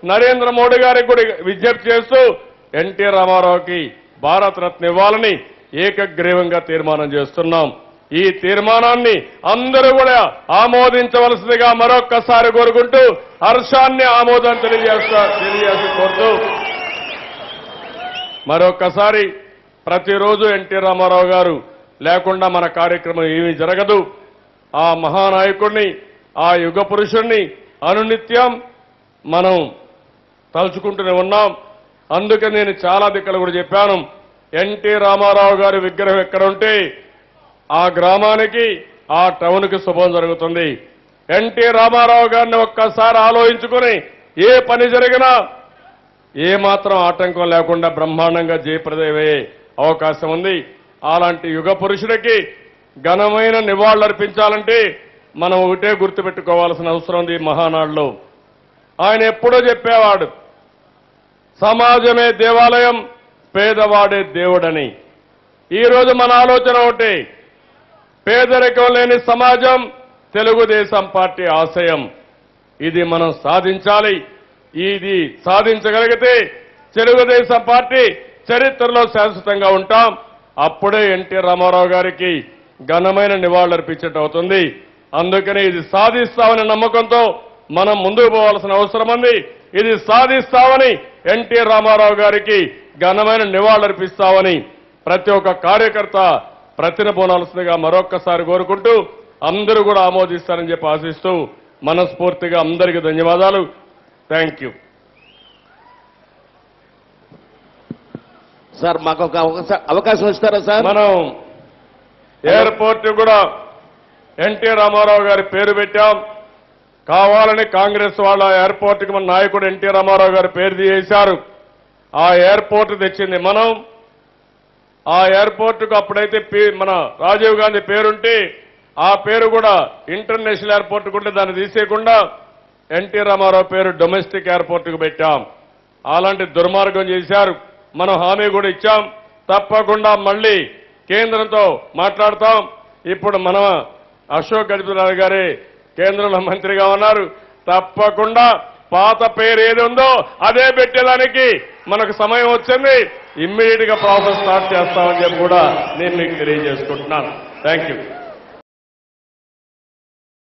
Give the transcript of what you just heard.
నరేంద్ర మోడీ గారికి కూడా విజ్ఞప్తి చేస్తూ ఎన్టీ రామారావుకి భారతరత్న ఇవ్వాలని ఏకగ్రీవంగా తీర్మానం చేస్తున్నాం. ఈ తీర్మానాన్ని అందరూ కూడా ఆమోదించవలసిందిగా మరొక్కసారి కోరుకుంటూ హర్షాన్ని ఆమోదం తెలియజేసి కోరుతూ మరొక్కసారి ప్రతిరోజు ఎన్టీ రామారావు గారు లేకుండా మన కార్యక్రమం ఏమీ జరగదు. ఆ మహానాయకుడిని, ఆ యుగ పురుషుణ్ణి అనునిత్యం మనం తలుచుకుంటూనే ఉన్నాం. అందుకే నేను చాలా దిక్కలు కూడా చెప్పాను, ఎన్టీ రామారావు గారి విగ్రహం ఎక్కడ ఉంటే ఆ గ్రామానికి, ఆ టౌన్కి శుభం జరుగుతుంది. ఎన్టీ రామారావు గారిని ఒక్కసారి ఆలోచించుకుని ఏ పని జరిగినా ఏమాత్రం ఆటంకం లేకుండా బ్రహ్మాండంగా జయప్రదమయ్యే అవకాశం ఉంది. అలాంటి యుగ పురుషుడికి ఘనమైన నివాళులర్పించాలంటే మనం ఒకటే గుర్తుపెట్టుకోవాల్సిన అవసరం ఉంది. మహానాడులో ఆయన ఎప్పుడో చెప్పేవాడు, సమాజమే దేవాలయం, పేదవాడే దేవుడని. ఈరోజు మన ఆలోచన ఒకటి, పేదరికం లేని సమాజం తెలుగుదేశం పార్టీ ఆశయం. ఇది మనం సాధించాలి. ఇది సాధించగలిగితే తెలుగుదేశం పార్టీ చరిత్రలో శాశ్వతంగా ఉంటాం. అప్పుడే ఎన్టీ రామారావు గారికి ఘనమైన నివాళులర్పించడం అవుతుంది. అందుకని ఇది సాధిస్తామనే నమ్మకంతో మనం ముందుకు పోవాల్సిన అవసరం ఉంది. ఇది సాధిస్తామని ఎన్టీ రామారావు గారికి ఘనమైన నివాళులర్పిస్తామని ప్రతి ఒక్క కార్యకర్త ప్రతినబోనాల్సిందిగా మరొక్కసారి కోరుకుంటూ అందరూ కూడా ఆమోదిస్తారని చెప్పి ఆశిస్తూ మనస్ఫూర్తిగా అందరికీ ధన్యవాదాలు. Thank you sir. మాకు ఒక అవకాశం ఇస్తారా సార్? మనం ఎయిర్పోర్ట్ కూడా ఎన్టీ రామారావు గారి పేరు పెట్టాం. కావాలని కాంగ్రెస్ వాళ్ళ ఎయిర్పోర్ట్కి మన నాయకుడు ఎన్టీ రామారావు గారి పేరు తీసేశారు. ఆ ఎయిర్పోర్ట్ తెచ్చింది మనం. ఆ ఎయిర్పోర్ట్కు అప్పుడైతే మన రాజీవ్ గాంధీ పేరుంటే ఆ పేరు కూడా ఇంటర్నేషనల్ ఎయిర్పోర్ట్ ఉంటే దాన్ని తీసేయకుండా ఎన్టీ రామారావు పేరు డొమెస్టిక్ ఎయిర్పోర్ట్కు పెట్టాం. అలాంటి దుర్మార్గం చేశారు. మనం హామీ కూడా ఇచ్చాం, తప్పకుండా మళ్ళీ కేంద్రంతో మాట్లాడతాం. ఇప్పుడు మన అశోక్ గజపతిరాజు గారే కేంద్రంలో మంత్రిగా ఉన్నారు. తప్పకుండా పాత పేరు ఏది ఉందో అదే పెట్టేదానికి మనకు సమయం వచ్చింది. ఇమ్మీడియట్ గా ప్రాసెస్ స్టార్ట్ చేస్తామని చెప్పి కూడా నేను మీకు తెలియజేసుకుంటున్నాను. Thank you.